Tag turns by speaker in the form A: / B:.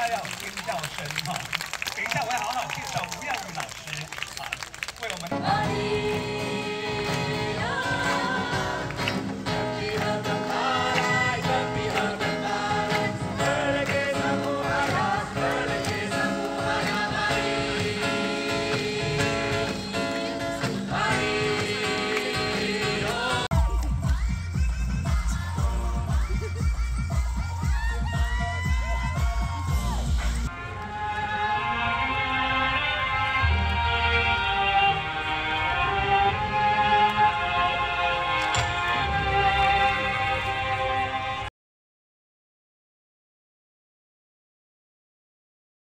A: 家要有尖叫声哈。等一下我会好好介绍吴耀宇老师啊，为我们。